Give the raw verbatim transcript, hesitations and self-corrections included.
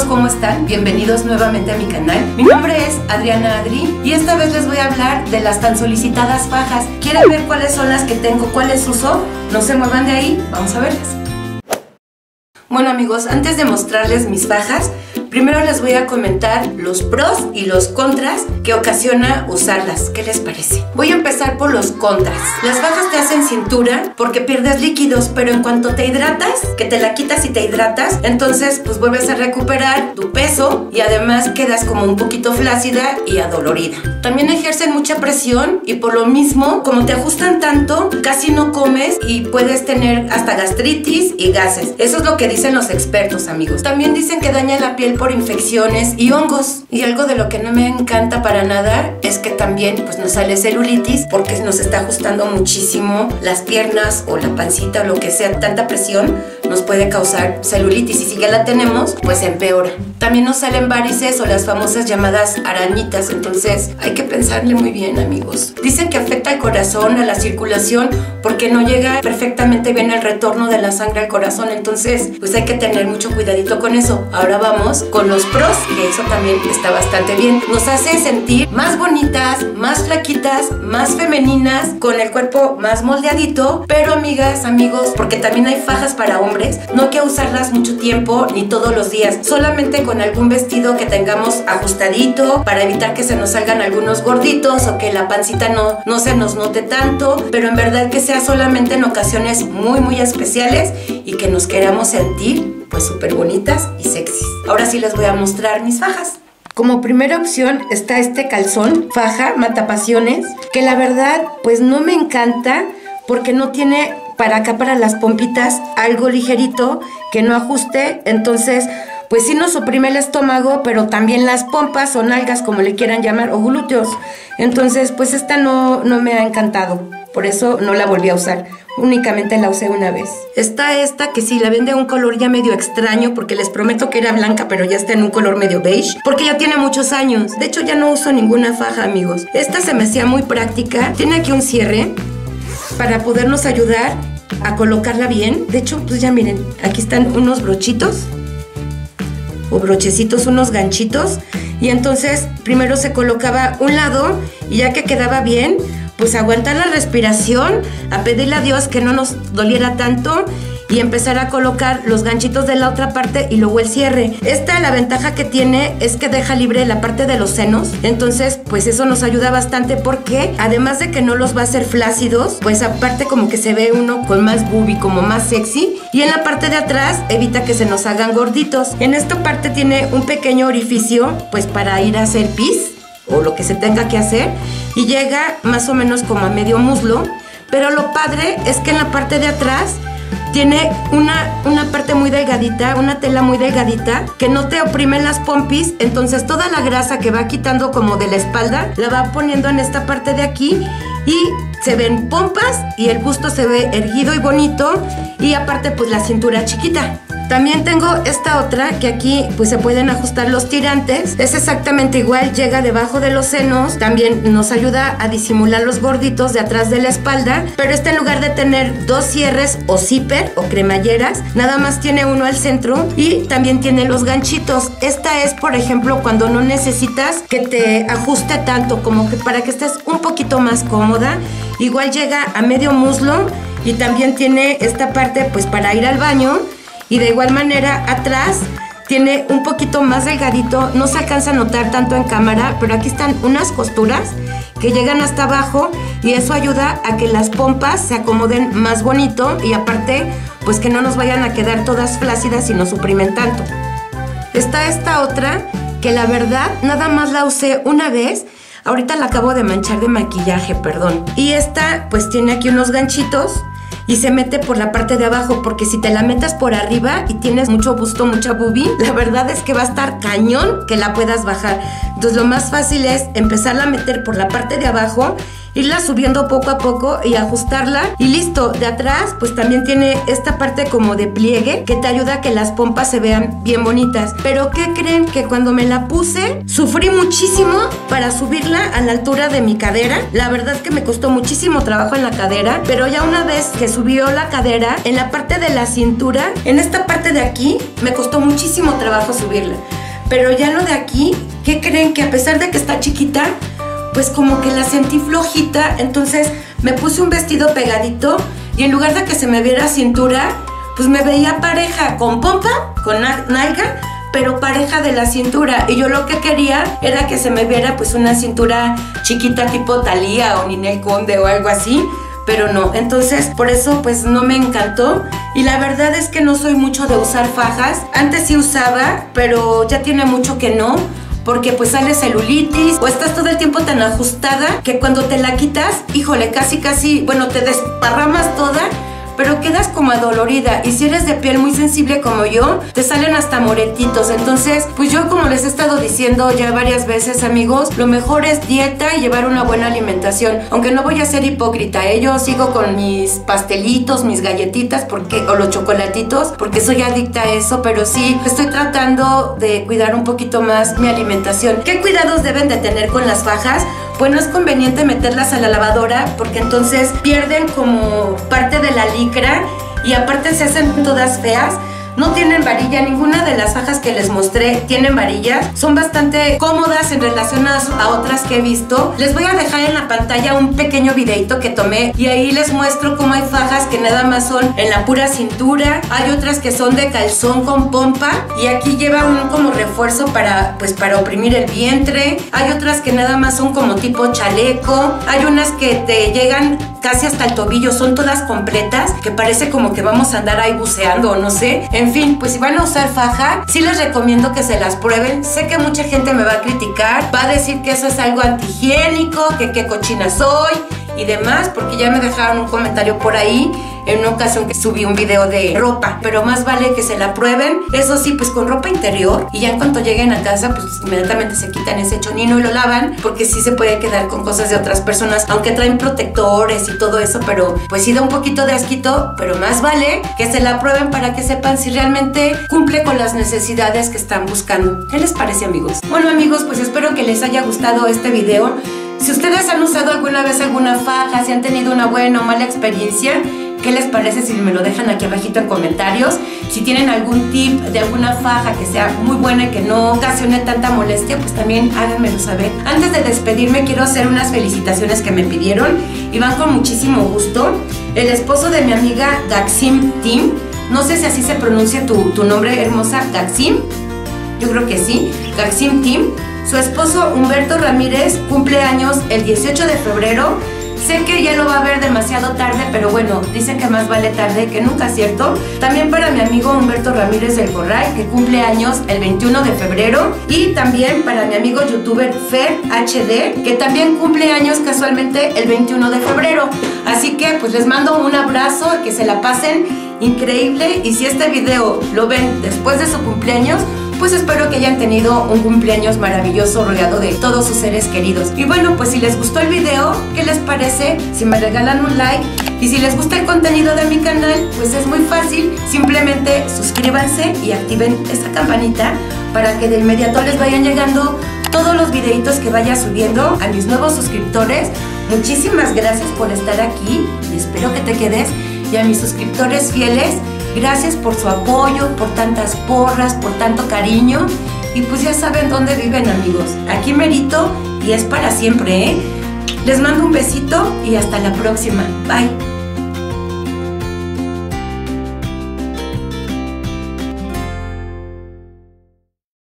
¿cómo están? Bienvenidos nuevamente a mi canal. Mi nombre es Adriana Adri y esta vez les voy a hablar de las tan solicitadas fajas. ¿Quieren ver cuáles son las que tengo, cuáles uso? No se muevan de ahí, vamos a verlas. Bueno amigos, antes de mostrarles mis fajas, primero les voy a comentar los pros y los contras que ocasiona usarlas. ¿Qué les parece? Voy a empezar por los contras. Las fajas te hacen cintura porque pierdes líquidos, pero en cuanto te hidratas, que te la quitas y te hidratas, entonces pues vuelves a recuperar tu peso y además quedas como un poquito flácida y adolorida. También ejercen mucha presión y por lo mismo, como te ajustan tanto, casi no comes y puedes tener hasta gastritis y gases. Eso es lo que dicen los expertos, amigos. También dicen que daña la piel por infecciones y hongos. Y algo de lo que no me encanta para nada es que también pues nos sale celulitis porque nos está ajustando muchísimo las piernas o la pancita o lo que sea. Tanta presión nos puede causar celulitis y si ya la tenemos pues empeora. También nos salen varices o las famosas llamadas arañitas, entonces hay que pensarle muy bien, amigos. Dicen que afecta al corazón, a la circulación, porque no llega perfectamente bien el retorno de la sangre al corazón, entonces pues hay que tener mucho cuidadito con eso. Ahora vamos con los pros y eso también está bastante bien. Nos hace sentir más bonitas, más flaquitas, más femeninas, con el cuerpo más moldeadito, pero amigas, amigos, porque también hay fajas para hombres, no hay que usarlas mucho tiempo ni todos los días, solamente con algún vestido que tengamos ajustadito para evitar que se nos salgan algunos gorditos o que la pancita no, no se nos note tanto, pero en verdad que sea solamente en ocasiones muy muy especiales y que nos queramos sentir pues súper bonitas y sexys. Ahora sí les voy a mostrar mis fajas. Como primera opción está este calzón, faja matapasiones, que la verdad pues no me encanta porque no tiene para acá, para las pompitas, algo ligerito que no ajuste, entonces pues sí nos oprime el estómago, pero también las pompas o nalgas, como le quieran llamar, o glúteos. Entonces pues esta no, no me ha encantado, por eso no la volví a usar. Únicamente la usé una vez. Está esta que sí, la vende un color ya medio extraño, porque les prometo que era blanca, pero ya está en un color medio beige, porque ya tiene muchos años. De hecho ya no uso ninguna faja, amigos. Esta se me hacía muy práctica. Tiene aquí un cierre para podernos ayudar a colocarla bien. De hecho, pues ya miren, aquí están unos brochitos o brochecitos, unos ganchitos, y entonces primero se colocaba un lado y ya que quedaba bien, pues aguantar la respiración, a pedirle a Dios que no nos doliera tanto y empezar a colocar los ganchitos de la otra parte y luego el cierre. Esta, la ventaja que tiene es que deja libre la parte de los senos, entonces pues eso nos ayuda bastante porque además de que no los va a hacer flácidos, pues aparte como que se ve uno con más boobie, como más sexy, y en la parte de atrás evita que se nos hagan gorditos. En esta parte tiene un pequeño orificio pues para ir a hacer pis o lo que se tenga que hacer y llega más o menos como a medio muslo, pero lo padre es que en la parte de atrás tiene una, una parte muy delgadita, una tela muy delgadita que no te oprime las pompis, entonces toda la grasa que va quitando como de la espalda la va poniendo en esta parte de aquí y se ven pompas y el busto se ve erguido y bonito y aparte pues la cintura chiquita. También tengo esta otra que aquí pues se pueden ajustar los tirantes. Es exactamente igual, llega debajo de los senos. También nos ayuda a disimular los gorditos de atrás de la espalda. Pero este, en lugar de tener dos cierres o zipper o cremalleras, nada más tiene uno al centro y también tiene los ganchitos. Esta es, por ejemplo, cuando no necesitas que te ajuste tanto, como que para que estés un poquito más cómoda. Igual llega a medio muslo y también tiene esta parte pues para ir al baño. Y de igual manera atrás tiene un poquito más delgadito, no se alcanza a notar tanto en cámara, pero aquí están unas costuras que llegan hasta abajo y eso ayuda a que las pompas se acomoden más bonito y aparte pues que no nos vayan a quedar todas flácidas y nos suprimen tanto. Está esta otra que la verdad nada más la usé una vez. Ahorita la acabo de manchar de maquillaje, perdón. Y esta pues tiene aquí unos ganchitos y se mete por la parte de abajo, porque si te la metes por arriba y tienes mucho busto, mucha boobie, la verdad es que va a estar cañón que la puedas bajar. Entonces lo más fácil es empezarla a meter por la parte de abajo, irla subiendo poco a poco y ajustarla y listo. De atrás pues también tiene esta parte como de pliegue que te ayuda a que las pompas se vean bien bonitas. Pero ¿qué creen? Que cuando me la puse sufrí muchísimo para subirla a la altura de mi cadera. La verdad que me costó muchísimo trabajo en la cadera, pero ya una vez que subió la cadera, en la parte de la cintura, en esta parte de aquí, me costó muchísimo trabajo subirla. Pero ya lo de aquí, ¿qué creen? Que a pesar de que está chiquita, pues como que la sentí flojita. Entonces me puse un vestido pegadito y en lugar de que se me viera cintura, pues me veía pareja, con pompa, con nalga, pero pareja de la cintura. Y yo lo que quería era que se me viera pues una cintura chiquita tipo Thalía o Ninel Conde o algo así, pero no. Entonces por eso pues no me encantó. Y la verdad es que no soy mucho de usar fajas. Antes sí usaba, pero ya tiene mucho que no, porque pues sale celulitis o estás todo el tiempo tan ajustada que cuando te la quitas, híjole, casi casi, bueno, te desparramas toda, pero quedas como adolorida. Y si eres de piel muy sensible como yo, te salen hasta moretitos. Entonces, pues yo, como les he estado diciendo ya varias veces, amigos, lo mejor es dieta y llevar una buena alimentación. Aunque no voy a ser hipócrita, ¿eh? Yo sigo con mis pastelitos, mis galletitas, porque, o los chocolatitos, porque soy adicta a eso, pero sí estoy tratando de cuidar un poquito más mi alimentación. ¿Qué cuidados deben de tener con las fajas? Pues no es conveniente meterlas a la lavadora, porque entonces pierden como parte de la licra y aparte se hacen todas feas. No tienen varilla, ninguna de las fajas que les mostré tienen varillas. Son bastante cómodas en relación a, a otras que he visto. Les voy a dejar en la pantalla un pequeño videito que tomé y ahí les muestro cómo hay fajas que nada más son en la pura cintura. Hay otras que son de calzón con pompa y aquí lleva un como refuerzo para, pues, para oprimir el vientre. Hay otras que nada más son como tipo chaleco. Hay unas que te llegan casi hasta el tobillo, son todas completas, que parece como que vamos a andar ahí buceando o no sé. En fin, pues si van a usar faja, sí les recomiendo que se las prueben. Sé que mucha gente me va a criticar, va a decir que eso es algo antihigiénico, que qué cochina soy y demás, porque ya me dejaron un comentario por ahí en una ocasión que subí un video de ropa, pero más vale que se la prueben. Eso sí, pues con ropa interior, y ya en cuanto lleguen a casa, pues inmediatamente se quitan ese chonino y lo lavan, porque sí se puede quedar con cosas de otras personas, aunque traen protectores y todo eso, pero pues sí da un poquito de asquito, pero más vale que se la prueben para que sepan si realmente cumple con las necesidades que están buscando. ¿Qué les parece, amigos? Bueno, amigos, pues espero que les haya gustado este video. Si ustedes han usado alguna vez alguna faja, si han tenido una buena o mala experiencia, ¿qué les parece si me lo dejan aquí abajito en comentarios? Si tienen algún tip de alguna faja que sea muy buena y que no ocasione tanta molestia, pues también háganmelo saber. Antes de despedirme, quiero hacer unas felicitaciones que me pidieron y van con muchísimo gusto. El esposo de mi amiga Gaxim Tim, no sé si así se pronuncia tu, tu nombre, hermosa, Gaxim, yo creo que sí, Gaxim Tim. Su esposo Humberto Ramírez cumple años el dieciocho de febrero. Sé que ya lo va a ver demasiado tarde, pero bueno, dicen que más vale tarde que nunca, ¿cierto? También para mi amigo Humberto Ramírez del Corral, que cumple años el veintiuno de febrero. Y también para mi amigo youtuber Fer H D, que también cumple años casualmente el veintiuno de febrero. Así que pues les mando un abrazo, que se la pasen increíble. Y si este video lo ven después de su cumpleaños, pues espero que hayan tenido un cumpleaños maravilloso rodeado de todos sus seres queridos. Y bueno, pues si les gustó el video, ¿qué les parece si me regalan un like? Y si les gusta el contenido de mi canal, pues es muy fácil, simplemente suscríbanse y activen esa campanita para que de inmediato les vayan llegando todos los videitos que vaya subiendo. A mis nuevos suscriptores, muchísimas gracias por estar aquí y espero que te quedes. Y a mis suscriptores fieles, gracias por su apoyo, por tantas porras, por tanto cariño. Y pues ya saben dónde viven, amigos. Aquí merito y es para siempre, ¿eh? Les mando un besito y hasta la próxima. Bye.